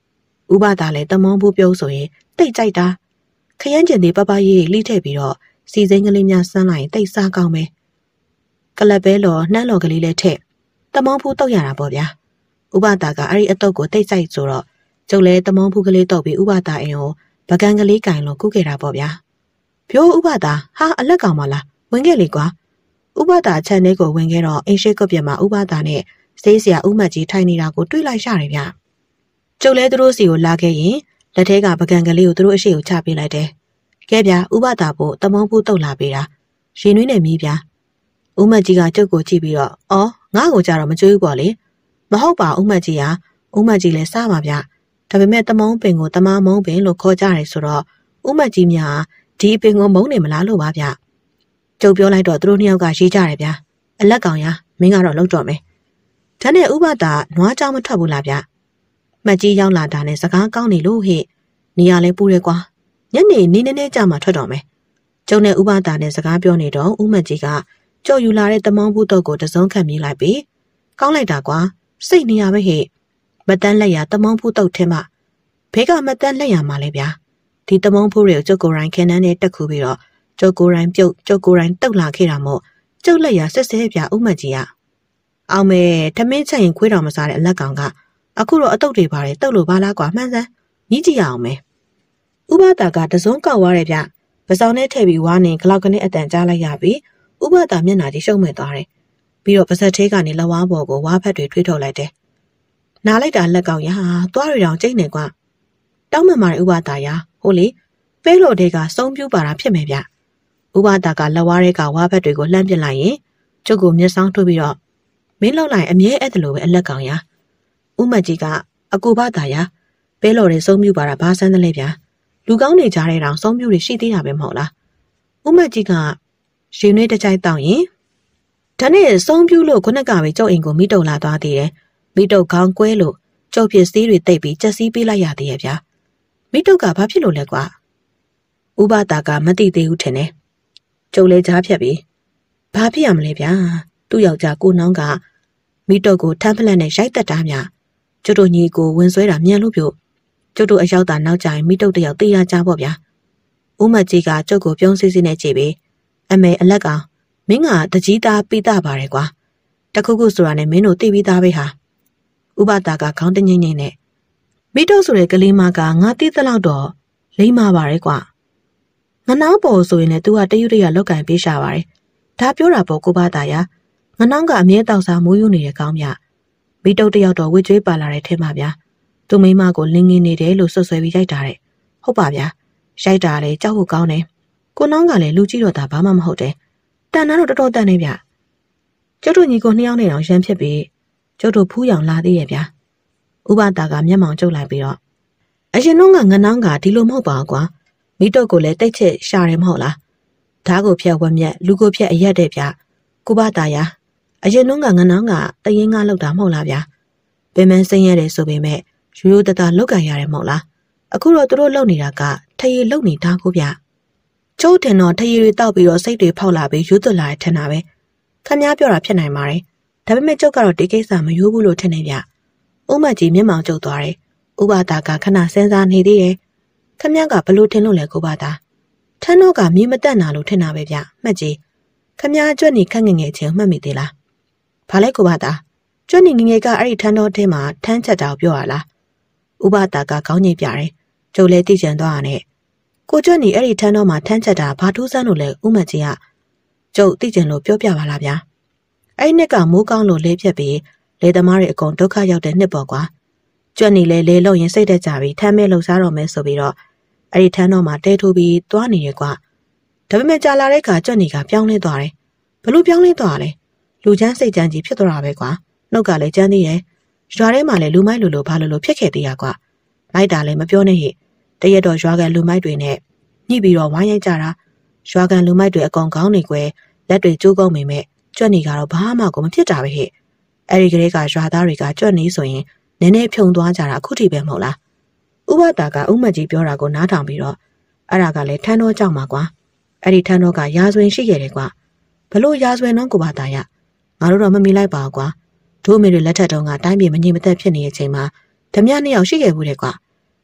ဥပဒါလည်းတမောင်းဘူးပြုံးဆိုရင်တိတ်ကြိုက်တာခရမ်းကျင်သေးပပရေးလိထည့်ပြီးတော့စီစိမ်းကလေးများဆန်းလိုက်ရင်တိတ်စားကောင်းပဲကလပ်ပဲလော်နှမ်းလော်ကလေးလည်းထည့်တမောင်းဘူးတောက်ရတာပေါ့ဗျာဥပဒါကအဲ့ဒီအတုပ်ကိုတိတ်ကြိုက်ဆိုတော့ကျုပ်လည်းတမောင်းဘူးကလေးတောက်ပြီးဥပဒါအင်ကိုပကံကလေးကင်လို့ကုခဲ့တာပေါ့ဗျာပြိုးဥပဒါဟာအလက်ကောင်မလားဝင်ခဲ့လေကွာဥပဒါခြံထဲကိုဝင်ခဲ့တော့အင်းရှိကုတ်ပြမှာဥပဒါနဲ့စေးစရာဥမတ်ကြီးထိုင်နေတာကိုတွေ့လိုက်ရတယ်ဗျကျုပ်လည်းသူတို့စီကိုလာခဲ့ရင်လက်ထဲကပကံကလေးကိုသူတို့အရှိကိုချပေးလိုက်တယ်ကဲဗျာဥပဒါဖို့တမောင်းဘူးတုတ်လာပေးတာရှင်နွေးနဲ့မီးဗျာဥမတ်ကြီးကကျုပ်ကိုကြည့်ပြီးတော့အော်ငါ့ကိုကြတော့မကြွေးဘူးပေါ့လေမဟုတ်ပါဥမတ်ကြီးဟာဥမတ်ကြီးလည်းစားပါဗျဒါပေမဲ့တမောင်းပင်ကိုတမမုံပင်လို့ခေါ်ကြတယ်ဆိုတော့ဥမတ်ကြီးများဒီအပင်ကိုမုံနေမလားလို့ပါဗျကျုပ်ပြောလိုက်တော့သူတို့နှစ်ယောက်ကရေးကြတယ်ဗျာအလက်ကောင်ရမင်းကတော့လောက်တော့မယ်ဒါနဲ့ဥပဒါနွားကြောင်မထွက်ဘူးလားဗျမှတ်ကြီးရောက်လာတာနဲ့စကားကောင်းနေလို့ဟဲ့နေရလဲပူရဲကွာညနေနေနေနေကြမှာထွက်တော့မယ်ကျုံနဲ့ဥပဒါနဲ့စကားပြောနေတော့ဥမတ်ကြီးကကြော်ယူလာတဲ့တမောင်းဘူးတော့ကိုတစုံခတ်မြည်လိုက်ပြီးကောင်းလိုက်တာကွာစိတ်နေရပဲဟဲ့မတန်းလက်ရတမောင်းဘူးတော့ထဲမှာဘေးကမတန်းလက်ရမှာလဲဗျာဒီတမောင်းဘူးတွေကိုကျုပ်ကိုယ်တိုင်ခင်းနှန်းနဲ့တက်ခုပြီးတော့ကျုပ်ကိုယ်တိုင်ပြုတ်ကျုပ်ကိုယ်တိုင်တုတ်လာခဲ့တာမို့ကျုပ်လက်ရဆက်ဆဲပြဥမတ်ကြီးကအောင်မဲထမင်းချက်ရင်ခွေးတော်မစားတဲ့အလက်ကောင်ကအခုတော့အတုတ်တွေပါတယ်တုတ်လို့ပါလားကွာမှန်းစမ်းညီးကြည့်ရအောင်မဲဥပဒါကတစုံကောက်သွားတယ်ဗျပစောင်းနဲ့ထည့်ပြီးဝါနေဂလောက်ကနေအတန်ကြားလိုက်ရပြီးဥပဒါမျက်နှာကြီးရှုံ့မဲ့သွားတယ်ပြီးတော့ပါဇက်သေးကနေလက်ဝါးပေါ်ကိုဝါဖက်တွေထွေးထုတ်လိုက်တယ်နားလိုက်တာလက်ကောင်ရဟာသွားရအောင်ကျိတ်နေကွာတောင်းမှန်ပါတယ်ဥပဒါရဟိုလေပဲလို့တွေကစုံပြူပါတာဖြစ်မယ်ဗျဥပဒါကလက်ဝါးတွေကဝါဖက်တွေကိုလှမ်းပစ်လိုက်ရင်ကျုပ်ကိုမျက်စောင်းထိုးပြီးတော့မင်းလောက်လိုက်အမြဲအဲ့ဒါလိုပဲအလက်ကောင်ရဥမတ်ကြီးကအကူဘာသာရပဲလို့တွေစုံပြူပါတာဘာဆန်းတယ်လဲဗျလူကောင်းနေကြတဲ့တောင်စုံပြူတွေရှိသေးတာပဲမဟုတ်လားဥမတ်ကြီးကရှင်နွေးတကြိုက်တောင်းရင်ဒါနဲ့စုံပြူလို့ခုနကပဲကျုပ်အိမ်ကိုမိတုံလာသွားသေးတယ်မိတုံခေါင်းကွဲလို့ကျုပ်ဖြစ်စည်းတွေတိတ်ပြီးကြက်စီးပေးလိုက်ရသေးရဲ့ဗျာမိတုံကဘာဖြစ်လို့လဲကွာဥပဒါကမသိသေးဘူးထင်တယ်ကျုပ်လဲကြားဖြတ်ပြီးဘာဖြစ်ရမလဲဗျာသူ့ယောက်ျားကိုနောင်းကမိတုံကိုထမ်းဖလက်နဲ့ရိုက်တက်တာမြကျုပ်တို့ညီကိုဝင်ဆွဲတာမြန်လို့ပြုတ်ကျုပ်တို့အရောက်တာနောက်ကျရင်မိတုံတယောက်တေးရကြပေါ့ဗျာဥမတ်ကြီးကကျုပ်ကိုပြုံးစစ်စစ်နဲ့ကြည့်ပြီးအမေအလက်ကောင်မင်းကတကြီးသားပိတာပါတယ်ကွာတခုခုဆိုတာနဲ့မင်းတို့သိပြီးသားပဲဟာဥပဒါကခေါင်းတငိမ့်ငိမ့်နဲ့မိတုံဆိုတဲ့ကလေးမကငါသိသလောက်တော့လိမ့်မာပါတယ်ကွာငနောင်းပေါ်ဆိုရင်လည်း तू ကတရွတ်တရလောက်ကင်ပေးရှာပါတယ်ဒါပြောတာပေါ့ကိုပါသားရငနောင်းကအမြဲတောက်စားမိုးယူနေတဲ့ကောင်းမြမိတုံတယောက်တော့ဝစ်ကြွေးပါလာတဲ့ထဲမှာဗျာသူမိမကိုလင်းငင်းနေတယ်လို့ဆွဆွဲပြီးရိုက်တာတဲ့ဟုတ်ပါဗျာရိုက်တာလေကြောက်ဖို့ကောင်းတယ်ကိုနောင်းကလည်းလူကြီးတော့တာဘာမှမဟုတ်တယ်တန်နာတော့တော်တော်တန်နေဗျကျုပ်တို့ညီကိုနှစ်ယောက်နဲ့တော့ရမ်းဖြစ်ပြီးကျုပ်တို့ဖူးရောင်လာသေးရဲ့ဗျာဥပဒါကမျက်မှောင်ကျုပ်လိုက်ပြီးတော့အရင်တော့ကငနောင်းကဒီလိုမဟုတ်ပါဘူးကွာမိတုတ်ကိုလည်းတိတ်ချစ်ရှာတယ်မဟုတ်လားဓာတ်ကိုဖြတ်ဝက်မြက်လူကိုဖြတ်အရက်တဲ့ဗျကိုပါတာရအရင်တော့ကငနောင်းကတရင်ကလောက်တာမဟုတ်လားဗျာပင်မစင်းရတယ်ဆိုပေမဲ့ရိုးရိုးတသားလောက်ကန်ရတယ်မဟုတ်လားအခုတော့သူတို့လုံနေတာကထရီလုံနေတာကိုဗျကျုပ်တင်တော့ထရီတွေတောက်ပြီးတော့စိတ်တွေဖောက်လာပြီးရိုးသွလာတဲ့ထင်တာပဲခမ ्या ပြောတာဖြစ်နိုင်ပါတယ်ဒါပေမဲ့ကျုပ်ကတော့ဒီကိစ္စမရိုးဘူးလို့ထင်နေဗျဥမတ်ကြီးမျက်မှောင်ကျုပ်သွားတယ်ဥပဒါကခဏစဉ်းစားနေသေးတယ်ခမ ्या ကဘလို့ထင်လို့လဲကိုပါတာထန်းတော့ကမြေမတက်နာလို့ထင်တာပဲဗျမှတ်ကြီးခမ ्या ကြွက်နေခက်ငငယ်ချင်းမှတ်မိသေးလားဘာလဲကိုပါတာကြွက်နေငငယ်ကအဲ့ဒီထန်းတော်ထဲမှာထန်းချက်တာပြောရလားဥပဒါကခေါင်းငိတ်ပြတယ်ကျုပ်လည်းသိကျင်သွားရနဲ့ကိုကြွက်နေအဲ့ဒီထန်းတော်မှာထန်းချက်တာဘာထူးဆန်းလို့လဲဥမတ်ကြီးကကျုပ်သိကျင်လို့ပြောပြပါလားဗျာအဲ့ဒီနှစ်ကမိုးကောင်းလို့လေးဖြတ်ပြီးလေသမားတွေအကုန်ဒုက္ခရောက်တဲ့နှစ်ပေါ့ကွာကြွက်နေလေလေလို့ရင်စိတ်တက်ကြပြီးထမ်းမဲလှုပ်ရှားတော့မဲဆိုပြီးတော့အဲ့ဒီထန်းတော်မှာတဲထိုးပြီးသွားနေရကွာဒါပေမဲ့ကြာလာတဲ့အခါကြွက်နေကပြောင်းလဲသွားတယ်ဘလို့ပြောင်းလဲသွားလဲလူချမ်းစိတ်ချမ်းကြီးဖြစ်သွားတာပဲကွာနှုတ်ကလည်းချမ်းသေးတယ်ရွာထဲမှာလည်းလူမိုက်လူလိုဘာလို့လို့ဖြစ်ခဲ့သေးရကွာလိုက်တာလည်းမပြောနဲ့ဟိတရက်တော့ရွာကန်လူမိုက်တွေနဲ့ညှိပြီးတော့ဝိုင်းရိုက်ကြတာရွာကန်လူမိုက်တွေအကောင်ကောင်းနေကွယ်လက်တွေကျိုးကုန်မိမဲ့ကြွက်နေကတော့ဘာမှကိုမဖြစ်တာပဲဟိအဲ့ဒီကလေးကရွာသားတွေကကြွက်နေဆိုရင်နည်းနည်းဖြုံသွားကြတာအခုထိပဲမဟုတ်လားဥပဒါကဥမတ်ကြီးပြောတာကိုနားထောင်ပြီးတော့အဲ့ဒါကလည်းထန်းတော်ကြောက်မှာကွာအဲ့ဒီထန်းတော်ကရာဇဝင်ရှိခဲ့တယ်ကွာဘလို့ရာဇဝင်တော့ကိုပါတာရငါတို့တော့မမီလိုက်ပါဘူးကွာတို့မေတွေလက်ထက်တုန်းကတိုင်းပြည်မငြိမ်မသက်ဖြစ်နေတဲ့အချိန်မှာဓမြနှစ်ယောက်ရှိခဲ့ဘူးတဲ့ကွာ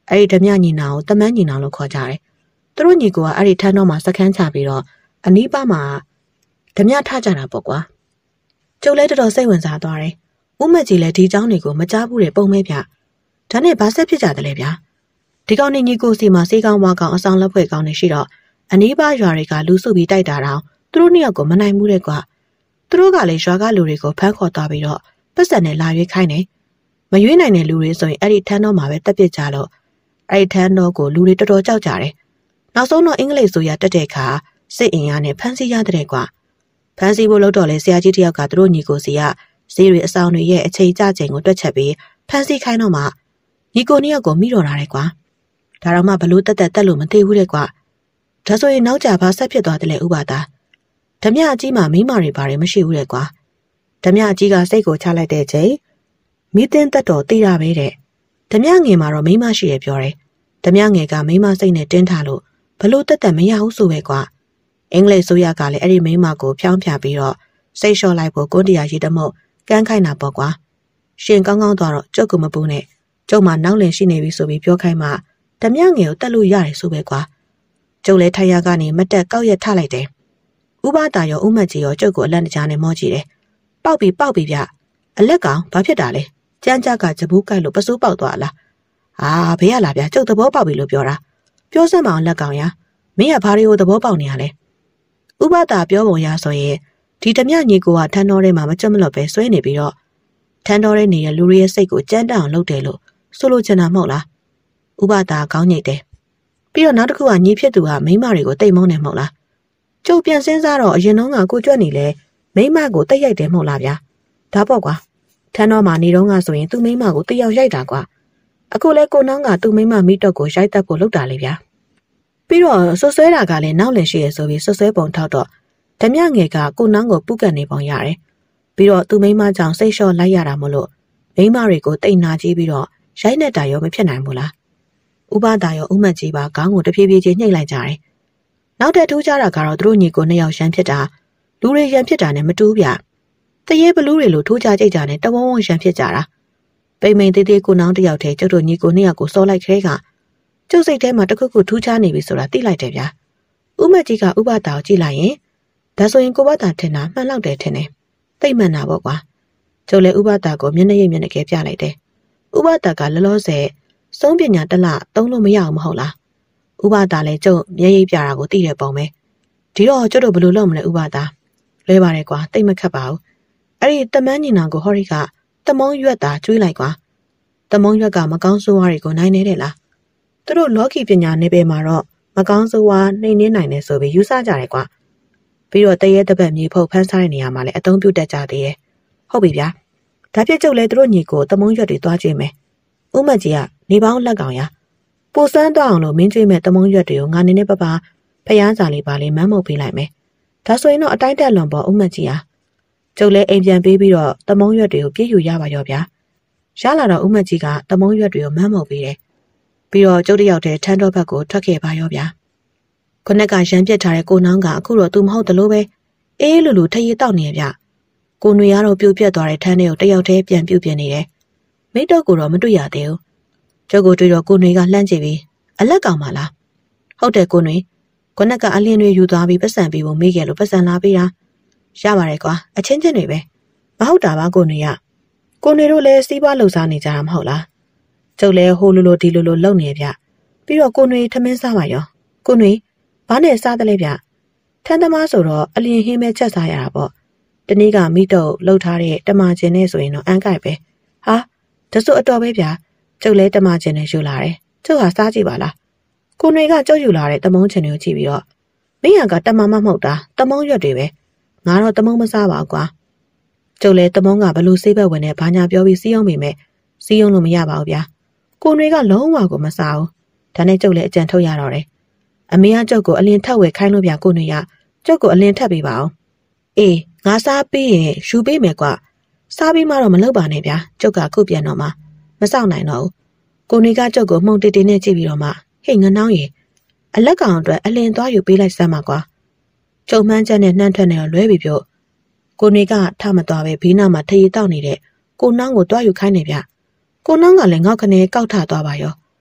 အဲ့ဒီဓမြညီနာကိုတမန်းညီနာလို့ခေါ်ကြတယ်သူတို့ညီကိုကအဲ့ဒီထန်းတော်မှာစခန်းချပြီးတော့အနီးပါးမှာဓမြထကြတာပေါ့ကွာကျုပ်လည်းတော်တော်စိတ်ဝင်စားသွားတယ်ဦးမကြီးလည်းဒီเจ้าတွေကိုမကြားဘူးတဲ့ပုံမဲပြဒါနဲ့ဘာဆက်ဖြစ်ကြတယ်လဲဗျာဒီကောင်နေညီကိုစီမှာစေးကောင်းဝါကောင်အဆောင်လက်ဖွဲ့ကောင်းနေရှိတော့အနီးပါးရွာတွေကလူစုပြီးတိုက်တာတော့သူတို့နှစ်ယောက်ကိုမနိုင်ဘူးတဲ့ကွာသူတို့ကလည်းရွာကလူတွေကိုဖမ်းခေါ်သွားပြီးတော့ပတ်စံနဲ့လာရွေးခိုင်းတယ်မရွေးနိုင်တဲ့လူတွေဆိုရင်အဲ့ဒီထန်းတော်မှာပဲတက်ပစ်ကြလို့အဲ့ဒီထန်းတော်ကိုလူတွေတော်တော်ကြောက်ကြတယ်နောက်ဆုံးတော့အင်္ဂလိပ်ဆိုရတက်တဲ့ခါစစ်အင်အားနဲ့ဖမ်းဆီးရတဲ့ကွာဖမ်းဆီးဖို့လို့တော့လေဆရာကြီးတယောက်ကသူတို့ညီကိုစီကဈေးတွေအဆောင်တွေရဲ့အချိန်ကြချိန်ကိုတွက်ချက်ပြီးဖမ်းဆီးခိုင်းတော့မှညီကိုနှစ်ယောက်ကိုမိတော့တာတဲ့ကွာဒါတော့မှဘလို့တက်တက်တက်လို့မသိဘူးတဲ့ကွာဒါဆိုရင်နောက်ကြဘာဆက်ဖြစ်သွားတယ်လဲဥပါသားဓမြအကြီးမှမိမတွေဘာတွေမရှိဘူးတဲ့ကွာဓမြအကြီးကစိတ်ကိုချလိုက်တဲ့ချိန်မိသင်းတက်တော်သိတာပဲတဲ့ဓမြငယ်မှာတော့မိမရှိရပြောတယ်ဓမြငယ်ကမိမစိတ်နဲ့တင်းထားလို့ဘလို့တက်တက်မရဘူးဆိုပဲကွာအင်္ဂလိပ်ဆိုရကလည်းအဲ့ဒီမိမကိုဖြောင်းဖြပြီးတော့စိတ်လျှော့လိုက်ဖို့ကိုတရားရီတမုတ်ကန်းခိုင်းတာပေါ့ကွာရှင်ကောင်းကောင်းသွားတော့ကျုပ်ကမပူးနဲ့ကျုပ်မှနောက်လင်ရှိနေပြီဆိုပြီးပြောခိုင်းမှဓမြငယ်ကိုတက်လို့ရတယ်ဆိုပဲကွာကျုပ်လည်းထိုင်ရကနေမတက်ကောက်ရက်ထလိုက်တယ်ဥပတာရောဥမတ်ကြီးရောကျုပ်ကိုအလက်တကြားနဲ့မောကြည့်တယ်ပေါက်ပြီးပေါက်ပြီးဗျအလက်ကောင်ဘာဖြစ်တာလဲကြမ်းကြကဂျဘူးကိုက်လို့ပစိုးပေါက်သွားလားအာဘေးရလာဗျကျုပ်သဘောပေါက်ပြီလို့ပြောတာပြောစမ်းမအောင်လက်ကောင်ရမင်းကဘာတွေကိုသဘောပေါက်နေရလဲဥပတာပြောပုံရဆိုရင်ဒီဓမြညီကိုကထန်းတော်ထဲမှာမကြွမလွတ်ပဲဆွဲနေပြီးတော့ထန်းတော်ထဲနေတဲ့လူတွေရဲ့စိတ်ကိုကြမ်းတမ်းအောင်လုပ်တယ်လို့ဆိုလိုချင်တာမဟုတ်လားဥပတာကောင်းညိတ်တယ်ပြီးတော့နောက်တစ်ခုကညီဖြစ်သူကမိန်းမတွေကိုတိတ်မုန်းတယ်မဟုတ်လားကျုပ်ပြန်စဉ်းစားတော့အရင်တုန်းကကိုကြွက်နေလဲမိန်းမကိုတိတ်ရိုက်တယ်မဟုတ်လားဗျာဒါပေါ့ကွာထန်းတော်မှာနေတော့ကဆိုရင်သူ့မိန်းမကိုတိတ်ရောက်ရိုက်တာကွာအခုလဲကိုနောင်းကသူ့မိန်းမမိတော့ကိုရိုက်တတ်ဖို့လုပ်တာလေဗျာပြီးတော့ဆွဆွဲတာကလည်းနောက်လည်းရှိရဆိုပြီးဆွဆွဲပုံထောက်တော့ဓမြငယ်ကကိုနောင်းကိုပုတ်ကန်နေပုံရတယ်ပြီးတော့သူ့မိန်းမကြောင့်စိတ်လျှော့လိုက်ရတာမလို့မိန်းမတွေကိုတိတ်နာကြီးပြီးတော့ရိုက်နေတာရောမဖြစ်နိုင်ဘူးလားဥပဒါရောဥမတ်ကြီးပါခေါင်းကိုတဖြည်းဖြည်းချင်းညှိလိုက်ကြတယ်နောက်တဲ့ထူးခြားတာကတော့သူတို့ညီကိုနှစ်ယောက်ရန်ဖြစ်တာလူတွေရန်ဖြစ်တာနဲ့မတူးဗျတရေဘလူးတွေလိုထိုးကြကြိတ်ကြနဲ့တဝုံဝုံရန်ဖြစ်ကြတာပိမ့်မိန်သေးသေးကိုနောင်းတယောက်တည်းကျုပ်တို့ညီကိုနှစ်ယောက်ကိုစောလိုက်ခဲကကျုပ်စိတ်ထဲမှာတခုခုထူးခြားနေပြီဆိုတာသိလိုက်တယ်ဗျာဥမတ်ကြီးကဥပဒါကိုကြည့်လိုက်ရင်ဒါဆိုရင်ကိုဘတာထင်တာမှန်လောက်တယ်ထင်တယ်သိမှန်တာပေါ့ကွာကျုပ်လည်းဥပဒါကိုမျက်နှာရိပ်မျက်နှာကဲပြလိုက်တယ်ဥပဒါကလောလောဆယ်စုံးပညာတလသုံးလို့မရအောင်မဟုတ်လားဥပဒါလည်းကျုပ်မျက်ရိပ်ပြတာကိုသိတဲ့ပုံပဲဒီတော့ကျုပ်တို့ဘယ်လိုလုပ်မလဲဥပဒါလွဲပါတယ်ကွာတိတ်မခတ်ပါဘူးအဲ့ဒီတမန်းညီနောင်ကိုဟော်ရီကတမုံရွက်တာကျွေးလိုက်ကွာတမုံရွက်ကမကောင်းဆိုးဝါးတွေကိုနိုင်နေတဲ့လားသူတို့လောကီပညာနယ်ပယ်မှာတော့မကောင်းဆိုးဝါးနှိမ်နှင်းနိုင်တယ်ဆိုပြီးယူဆကြတယ်ကွာပြီးတော့တရေတပတ်မြေဖုတ်ဖန်းစားတဲ့နေရာမှာလည်းအသုံးပြုတတ်ကြသေးတယ်ဟုတ်ပြီဗျာဒါပြကျုပ်လည်းသူတို့ညီကိုတမုံရွက်တွေတွားကြည့်မယ်ဥမတ်ကြီးကနေပေါင်းလက်ကောင်ရပိုစမ်းတော့အောင်လို့မင်းကျွေးမဲ့တမုံရွက်တွေကိုငါနေနဲ့ပပဖျားစာလေးပါလေးမမ်းမုတ်ပေးလိုက်မယ်ဒါဆိုရင်တော့အတိုင်းတက်လွန်ပေါ်ဥမတ်ကြီးဟာကျုပ်လည်းအိမ်ပြန်ပေးပြီးတော့တမုံရွက်တွေကိုပြည့်ယူရပါရောဗျာရလာတော့ဥမတ်ကြီးကတမုံရွက်တွေကိုမမ်းမုတ်ပေးတယ်ပြီးတော့ကျုပ်တယောက်တည်းထန်းတော်ဘက်ကိုထွက်ခဲ့ပါရောဗျာခုနကရန်ပြစ်ထားတဲ့ကိုနောင်းကအခုတော့သူမဟုတ်တယ်လို့ပဲအေးလူလူထရေတောက်နေရဗျကိုနွေကတော့ပြိုပြက်သွားတဲ့ထန်းတွေကိုတယောက်တည်းပြန်ပြုတ်ပြနေတယ်မိတော့ကိုတော့မတွေ့ရသေးဘူးကျုပ်ကိုတွေ့တော့ကိုနွေကလှမ်းကြည့်ပြီးအလက်ကောင်ပါလားဟုတ်တယ်ကိုနွေခုနကအလင်းတွေယူသွားပြီးပတ်စံပြီးဖို့မေးခဲ့လို့ပတ်စံလာပေးတာရပါတယ်ကွာအချင်းချင်းတွေပဲမဟုတ်တာပါကိုနွေရကိုနွေတို့လည်းစီးပွားလှုပ်ရှားနေကြတာမဟုတ်လားကျုပ်လည်းဟိုလိုလိုဒီလိုလိုလုပ်နေဗျပြီးတော့ကိုနွေထမင်းစားပါရောကိုနွေဘာနဲ့စားတယ်လဲဗျထန်းသမားဆိုတော့အလင်းဟင်းပဲချက်စားရတာပေါ့တနေ့ကမိတော့လှုပ်ထားတဲ့တမကျင်နဲ့ဆိုရင်တော့အန်းကြိုက်ပဲဟာဒါဆိုအတော်ပဲဗျကျုပ်လည်းတမကျင်နဲ့ယူလာတယ်ကျုပ်ဟာစားကြည့်ပါလားကိုနွေကကျုပ်ယူလာတဲ့တမုံချင်တွေကိုကြည့်ပြီးတော့မင်းကတမမမဟုတ်တာတမုံရွက်တွေပဲငါတော့တမုံမစားပါဘူးကွာကျုပ်လည်းတမုံကဘလို့ဆေးဘက်ဝင်နေဘာညာပြောပြီးစီးအောင်မိမယ်စီးအောင်လို့မရပါဘူးဗျာကိုနွေကလုံးဝကိုမစားဘူးဒါနဲ့ကျုပ်လည်းအကြံထုတ်ရတော့တယ်အမေကကျုပ်ကိုအလင်းထက်ဝယ်ခိုင်းလို့ဗျာကိုနွေကကျုပ်ကိုအလင်းထက်ပေးပါအောင်အေးငါစားပြီးရင်ယူပေးမယ်ကွာစားပြီးမှတော့မလုပ်ပါနဲ့ဗျာကျုပ်ကခုပြန်တော့မှမစောင့်နိုင်တော့ဘူးကိုနွေကကျုပ်ကိုမှုန်တေးတေးနဲ့ကြည့်ပြီးတော့မှဟေ့ငနှောင်းရေအလက်ကောင်အတွက်အလင်းသွားယူပေးလိုက်စမ်းပါကွာကျုံမှန်းချက်နဲ့နှမ်းထွက်နေတော့လွဲပြီပြောကိုနွေကထမသွားပဲဘေးနားမှာထရေတောက်နေတဲ့ကိုနောင်းကိုတွားယူခိုင်းနေဗျကိုနောင်းကလည်းငေါက်ခနဲကောက်ထသွားပါရော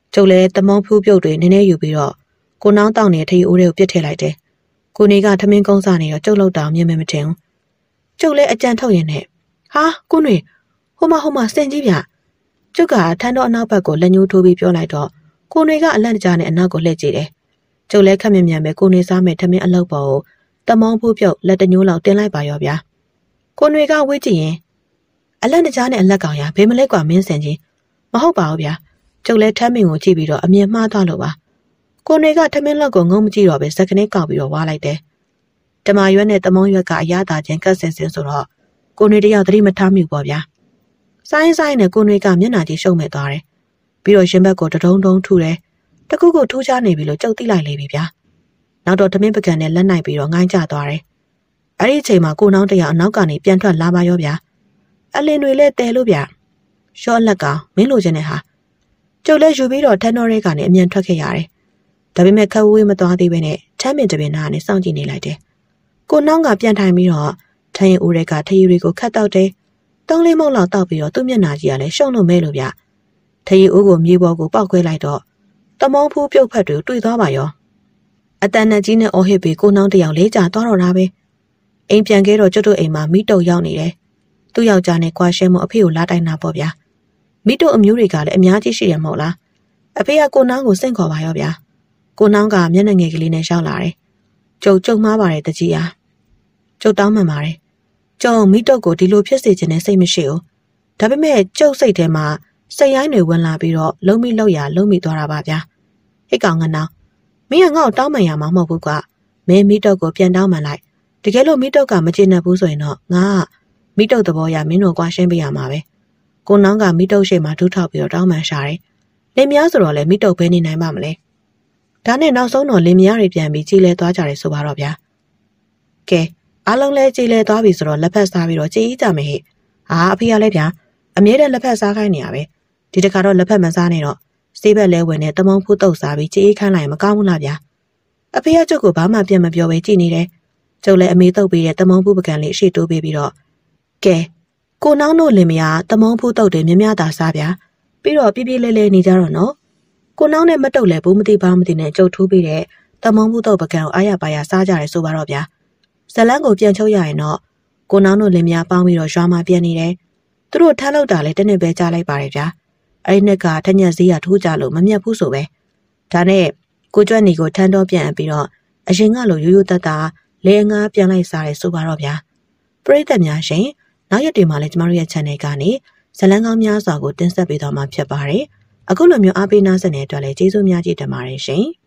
ကျုပ်လည်းတမောင်းဖူးပြုတ်တွေနည်းနည်းယူပြီးတော့ကိုနောင်းတောင်းနေထရီအိုးတွေကိုပြစ်ထည့်လိုက်တယ်ကိုနေကထမင်းကုန်းစားနေတော့ကျုပ်လောက်တောင်မြင်မမထင်ဘူးကျုပ်လည်းအကြံထုတ်ရင်နဲ့ဟာကိုနေဟိုမဟိုမစင်ကြီးဗျကျုပ်ကထန်းတော်အနောက်ဘက်ကိုလက်ညှိုးထိုးပြီးပြောလိုက်တော့ကိုနေကအလန့်တကြားနဲ့အနောက်ကိုလှည့်ကြည့်တယ်ကျုပ်လည်းခက်မြင်မြန်ပဲကိုနေစားမဲ့ထမင်းအလုပ်ပေါ်ကိုတမောင်းဖူးပြုတ်လက်တညှိုးလောက်တင်လိုက်ပါရောဗျာကိုနေကဝေးကြည့်ရင်အလန့်တကြားနဲ့အလက်ကောင်ရဘေးမလဲကွာမင်းစင်ကြီးမဟုတ်ပါဘူးဗျာကျုပ်လည်းထမ်းမင်ကိုကြည့်ပြီးတော့အမြင်မှားသွားလို့ပါကိုနေကထမင်းလက်ကိုငုံမကြည့်တော့ပဲစက်ကနေကောက်ပြီးတော့ဝါလိုက်တယ်တမရွက်နဲ့တမောင်းရွက်ကအရသာချင်းကတ်ဆင်စင်ဆိုတော့ကိုနေတယောက်သတိမထားမိဘူးပေါ့ဗျာဆိုင်းဆိုင်းနဲ့ကိုနေကမျက်နှာကြီးရှုံမဲ့သွားတယ်ပြီးတော့ရင်ဘက်ကိုတဒုံဒုံထူတယ်တခုခုထူးခြားနေပြီလို့ကြုတ်သိလိုက်လေပြီဗျာနောက်တော့ထမင်းပကံနဲ့လက်နိုင်ပြီးတော့ငိုင်းကျသွားတယ်အဲ့ဒီအချိန်မှာကိုနောင်းတယောက်အနောက်ကနေပြန်ထွက်လာပါရောဗျာအလင်းတွေလည်းတဲလို့ဗျာရှော့လက်ကမင်းလိုချင်တဲ့ဟာကျုပ်လည်းယူပြီးတော့ထန်းတော်ရဲကနေအမြန်ထွက်ခဲ့ရတယ်ဒါပေမဲ့ခက်ဝေးမသွားသေးပဲနဲ့ထမ်းပင်တပင်နာနဲ့စောင့်ကြည့်နေလိုက်တယ်ကိုနောင်းကပြန်ထိုင်ပြီးတော့ထန်းရင်ဦးရဲကထရီတွေကိုခတ်တောက်တယ်တုံးလေးမုံလောက်တောက်ပြီးတော့သူ့မျက်နှာကြီးကလည်းရှုံလို့မဲလို့ဗျထရီဦးကိုမြေပေါ်ကိုပောက်ခွဲလိုက်တော့တမောင်းဖူးပြုတ်ဖက်တွေတွေ့သွားပါရောအတန်နဲ့ကြီးနဲ့အော်ဟစ်ပြီးကိုနောင်းတယောက်လေးကြာသွားတော့တာပဲအိမ်ပြန်ခဲ့တော့ကျွတ်တို့အိမ်မှာမိတုပ်ရောက်နေတယ်သူ့ယောက်ျားနဲ့ကွာရှဲမအဖေကိုလာတိုင်တာပေါ့ဗျာမိတုပ်အမျိုးတွေကလည်းအများကြီးရှိရမဟုတ်လားအဖေကကိုနောင်းကိုစိတ်ခေါ်ပါရောဗျာကိုနောင်းကမျက်နှာငယ်ကလေးနဲ့ရောက်လာတယ်ကျုပ်ကျုံမှားပါတယ်တကြီးအားကျုပ်တောင်းမှန်ပါတယ်ကျုံမိတုပ်ကိုဒီလိုဖြစ်စေခြင်းနဲ့စိတ်မရှိဘူးဒါပေမဲ့ကျုပ်စိတ်ထဲမှာစိတ်ရိုင်းတွေဝင်လာပြီးတော့လုံးမိလောက်ရလုံးမိသွားတာပါဗျာဟိတ်ကောင်ငနောင်းမင်းကငါ့ကိုတောင်းမှန်ရမှာမဟုတ်ဘူးကွာမင်းမိတုပ်ကိုပြန်တောင်းမှန်လိုက်တကယ်လို့မိတုပ်ကမကျေနပ်ဘူးဆိုရင်တော့ငါကမိတုပ်သဘောရမင်းတို့ကွာရှင်းပေးရမှာပဲကိုနောင်းကမိတုပ်ရှိမှဒူးထောက်ပြီးတော့တောင်းမှန်ရှာတယ်လင်မယားဆိုတော့လေမိတုပ်ပဲနေနိုင်မှာမလဲဒါနဲ့နောက်ဆုံးတော့လင်မယားတွေပြန်ပြီးကြည်လဲသွားကြတယ်ဆိုပါတော့ဗျာကဲအားလုံးလဲကြည်လဲသွားပြီဆိုတော့လက်ဖက်စားပြီးတော့ကြည်ýကြမယ်ဟဲ့ဟာအဖေကလည်းဗျာအမြဲတမ်းလက်ဖက်စားခိုင်းနေရပဲဒီတခါတော့လက်ဖက်မစားနဲ့တော့စေးဘက်လဲဝင်နဲ့တမုံဖူးတုပ်စားပြီးကြည်ýခိုင်းလိုက်ရင်မကောင်းဘူးလားဗျာအဖေကကျုပ်ကိုဘာမှပြန်မပြောပဲကြည်နေတယ်ကျုပ်လည်းအမေတုပ်ပြီးတဲ့တမုံဖူးပကံလေးအရှိတိုးပေးပြီးတော့ကဲကိုနောင်းတို့လင်မယားတမုံဖူးတုပ်တွေမြများတာစားဗျာပြီးတော့ပြပြလဲလဲနေကြတော့နော်ကိုနောင်းနဲ့မတုပ်လဲဘူးမသိဘာမသိနဲ့ကြုတ်ထိုးပြီးတဲ့တမုံဖူးတုပ်ပကံကိုအားရပါရစားကြရဲဆိုပါတော့ဗျာဇလန်းကိုပြန်ချုပ်ရရင်တော့ကိုနောင်းတို့လင်မယားပေါင်းပြီးတော့ရွာမှာပြန်နေတယ်သူတို့ထမ်းလောက်တာလဲတနစ်ပဲကြားလိုက်ပါတယ်ဗျာအဲ့ဒီနှစ်ကထညက်စည်းရထိုးကြလို့မမြတ်ဘူးဆိုပဲဒါနဲ့ကိုကျွတ်နေကိုထမ်းတော့ပြန်ပြီးတော့အရင်ကလိုရိုးရိုးတတ်တာလဲငါပြန်လိုက်စားရဲဆိုပါတော့ဗျာပရိသတ်များရှင်နောက်ရက်တွေမှာလည်းကျမတို့ရဲ့ channel ကနေဇလန်းကောင်းများစွာကိုတင်ဆက်ပေးသွားမှာဖြစ်ပါတယ်အခုလိုမျိုးအားပေးနားဆင်တဲ့အတွက်လည်းကျေးဇူးများကြီးတင်ပါတယ်ရှင်